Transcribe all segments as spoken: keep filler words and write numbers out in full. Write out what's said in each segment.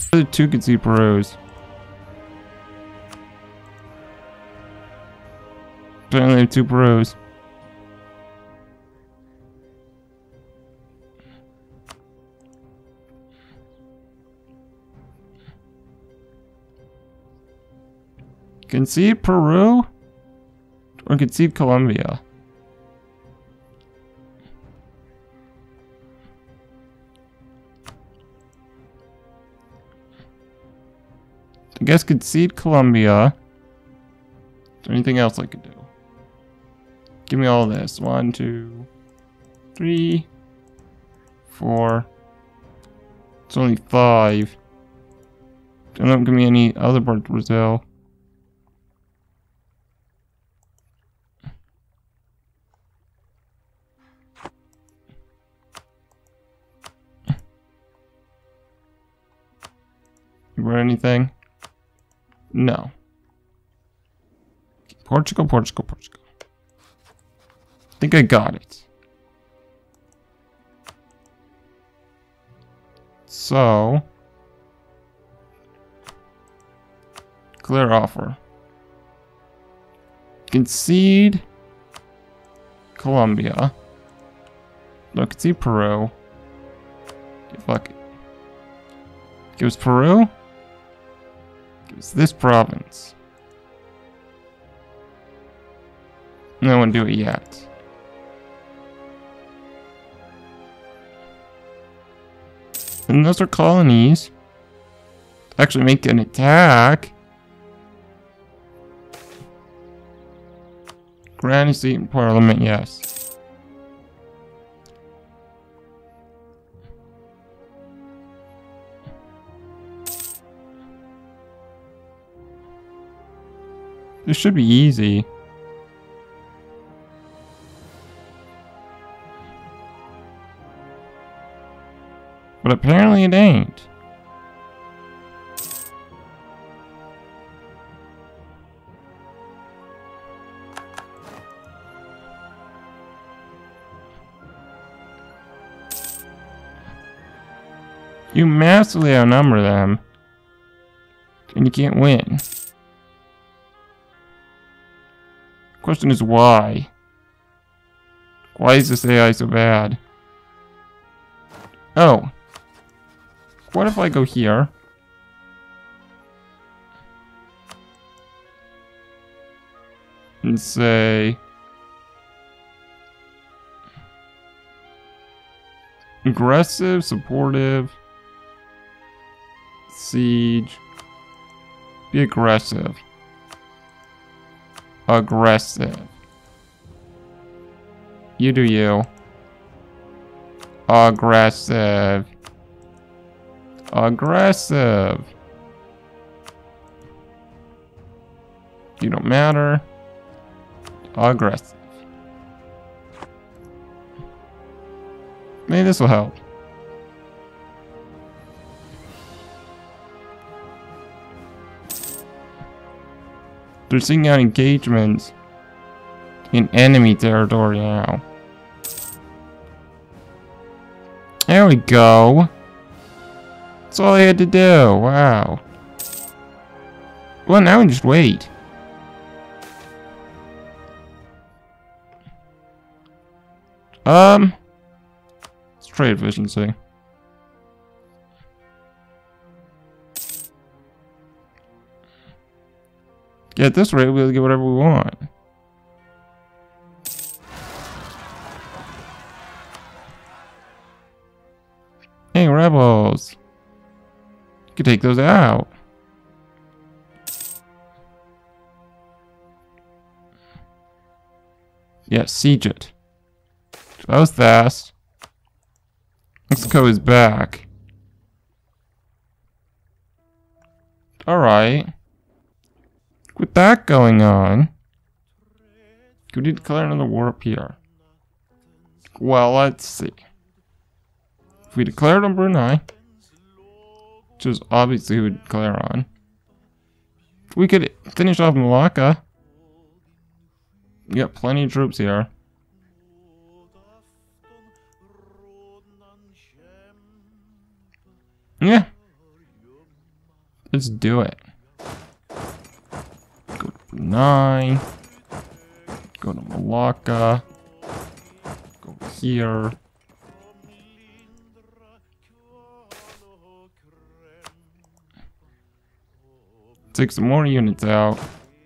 The two concede Peru's. Apparently have two Peru's. Concede Peru? Or concede Colombia? I guess concede Colombia. Is there anything else I could do? Give me all this. One, two, three, four. It's only five. Don't give me any other part of Brazil. You got anything? No. Portugal, Portugal, Portugal. I think I got it. So, clear offer. Concede Colombia. No, concede Peru. Okay, fuck it. Give us Peru. Give us this province. No one do it yet. And those are colonies. Actually make an attack. Grant a seat in parliament, yes. This should be easy. But apparently it ain't. You massively outnumber them. And you can't win. Question is why? Why is this A I so bad? Oh. What if I go here? And say... aggressive, supportive... siege... be aggressive. Aggressive. You do you. Aggressive. Aggressive. You don't matter. Aggressive. Maybe this will help. They're seeking out engagements in enemy territory now. There we go. That's all I had to do. Wow. Well, now we just wait. Um, it's trade efficiency. Yeah, at this rate, we'll get whatever we want. Hey, rebels! You can take those out. Yeah, siege it. That was fast. Mexico is back. Alright. With that going on, could we declare another war up here? Well, let's see. If we declared on Brunei, which is obviously who we declare on, we could finish off Malacca. We got plenty of troops here. Yeah. Let's do it. Go to Brunei. Go to Malacca. Go here. Take some more units out.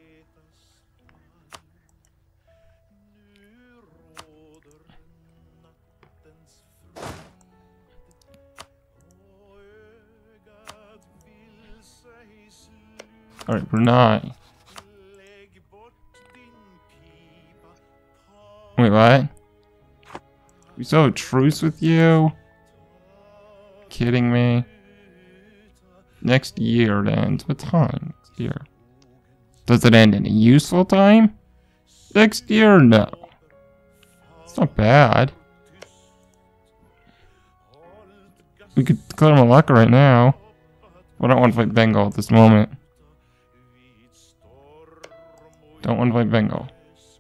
Alright, Brunei. Wait, what? We still have a truce with you? Kidding me? Next year it ends. What time? Next year. Does it end in a useful time? Next year? No. It's not bad. We could declare Malacca right now. I don't want to fight Bengal at this moment. Don't want to fight Bengal.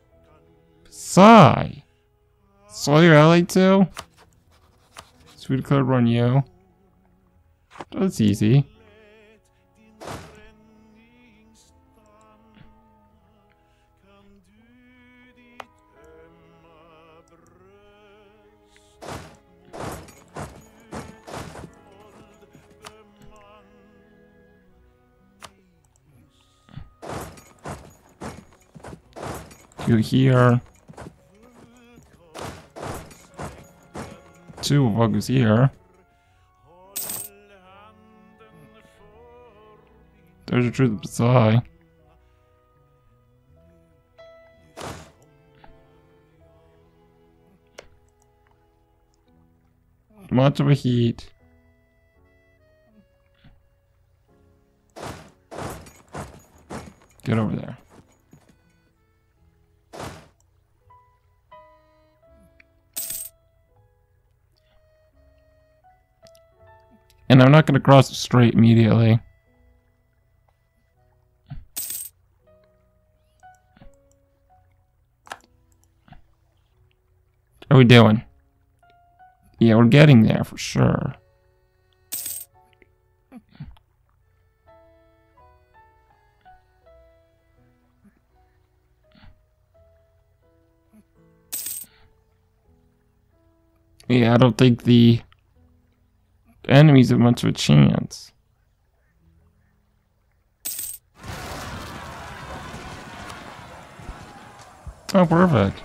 Psy! So you're allied too? So we declared run you. That's easy. You here. Two of August here. There's a truth beside. Much of a heat. Get over there. And I'm not going to cross the strait immediately. How are we doing? Yeah, we're getting there for sure. Yeah, I don't think the enemies have much of a chance. Oh, perfect.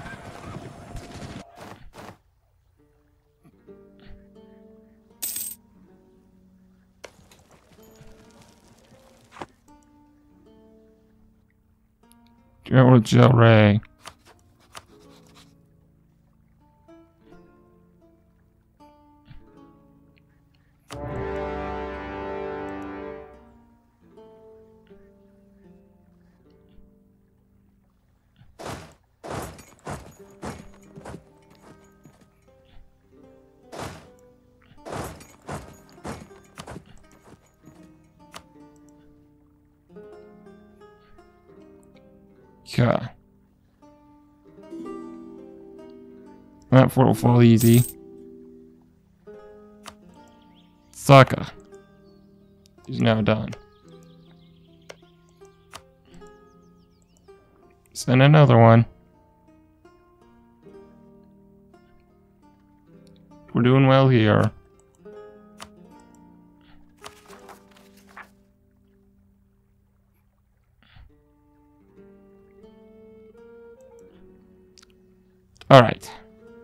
General Joe Ray. Yeah. That fort will fall easy. Saka is now done. Send another one. We're doing well here. Alright.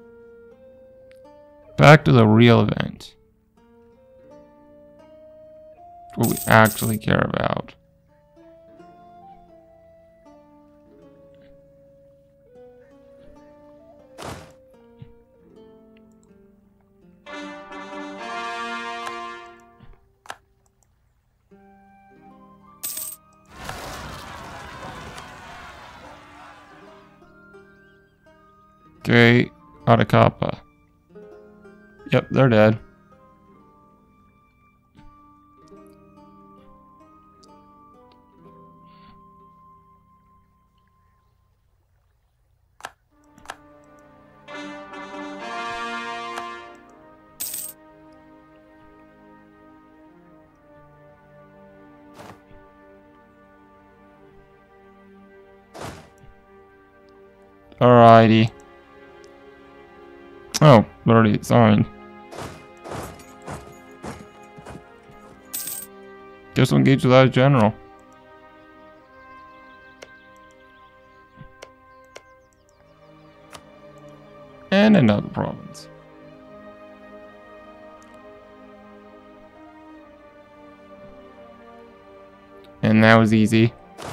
Back to the real event. What we actually care about. Okay, Atacapa. Yep, they're dead. Alrighty. Oh, already signed. Guess we'll engage with that general. And another province. And that was easy.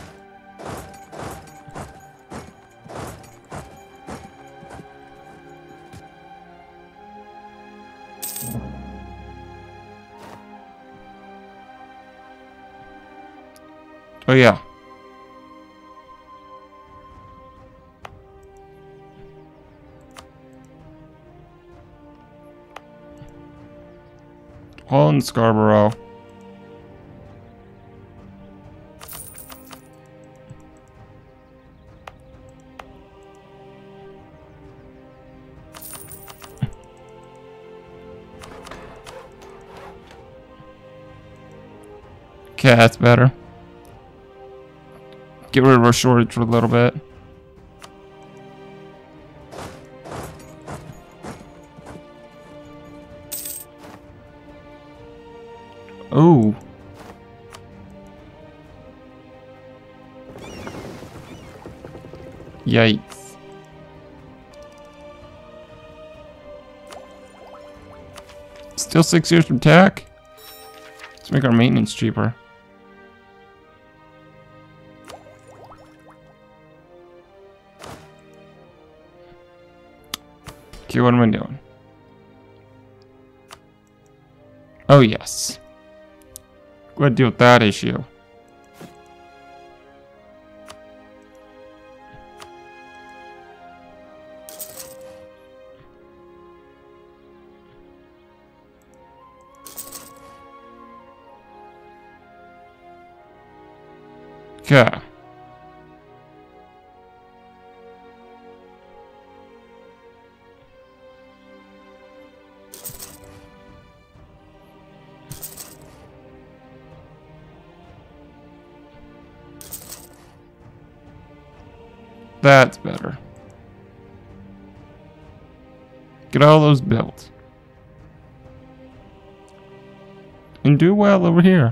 Oh yeah. Holland, Scarborough. Okay, that's better. Get rid of our shortage for a little bit. Oh. Yikes. Still six years from tech? Let's make our maintenance cheaper. Okay, what am I doing? Oh, yes. Go ahead and deal with that issue. Okay. That's better. Get all those built. And do well over here.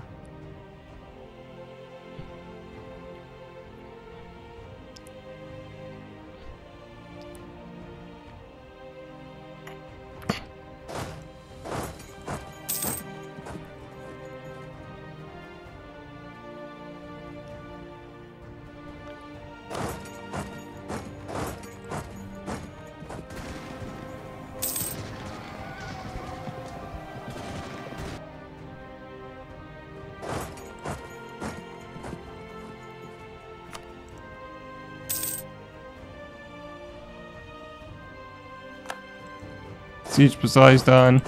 Siege Precise done.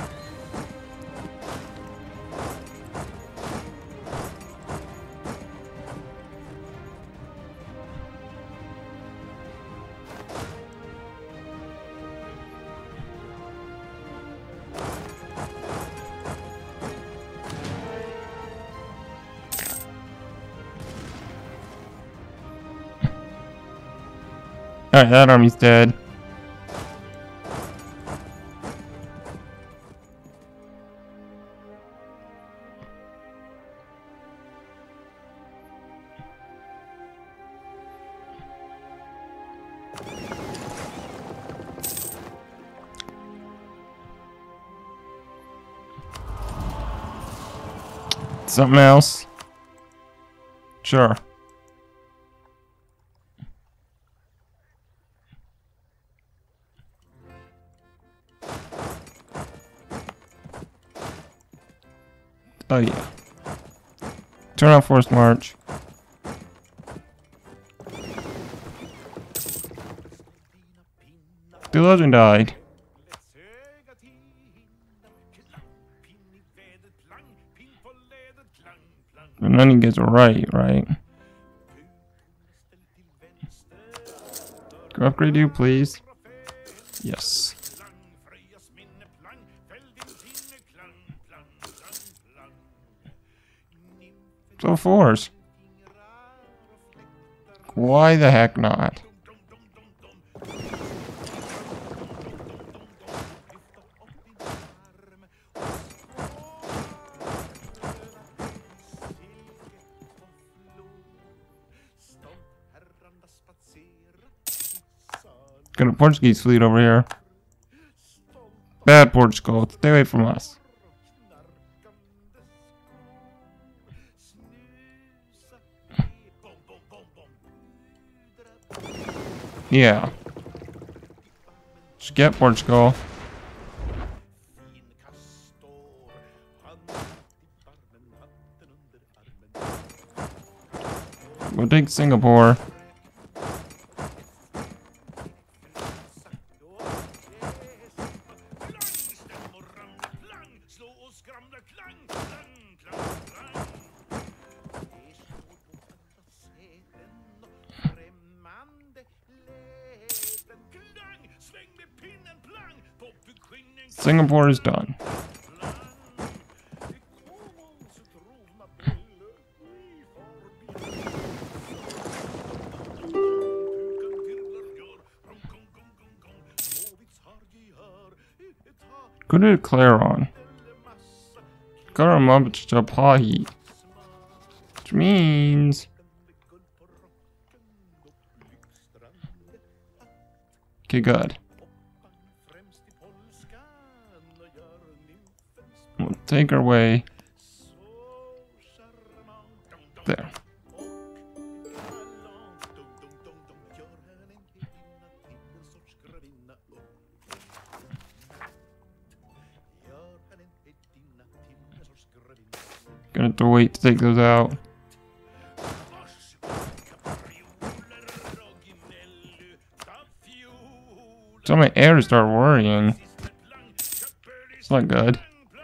Alright, that army's dead. Something else? Sure. Oh yeah. Turn on forced march. The legend died. And then he gets right, right? Can I upgrade you, please? Yes. So force. Why the heck not? Got a Portuguese fleet over here. Bad Portugal. Stay away from us. Yeah. Just get Portugal. We'll take Singapore. Singapore is done. Go to Claron. Garamachapahi. Which means... Okay, good. We'll take our way there. Gonna have to wait to take those out. Tell my air to start worrying. It's not good.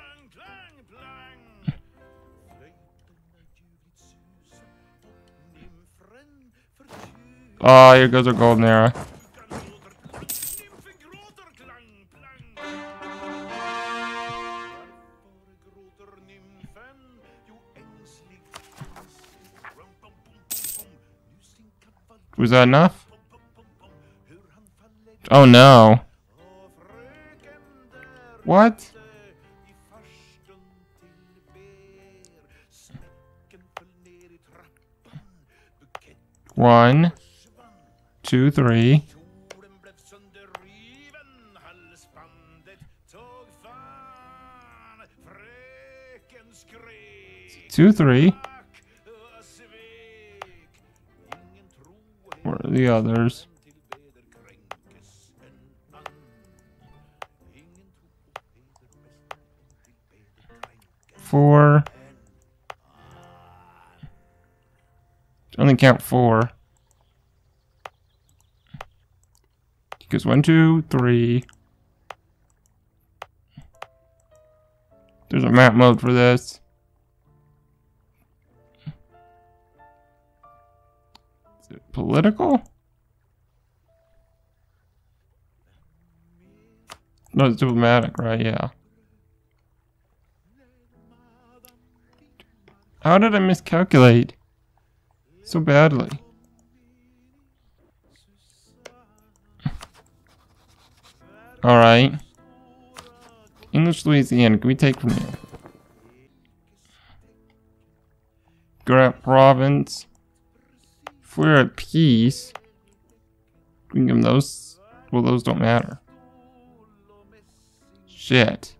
Oh, here goes our golden era. Was that enough? Oh no. What? One, two, three. Two, three. Where are the others? Four. Only count four. Because one, two, three. There's a map mode for this. Is it political? No, it's diplomatic, right? Yeah. How did I miscalculate so badly? Alright. English Louisiana, can we take from here? Grant province. If we're at peace, we can give them those. Well, those don't matter. Shit.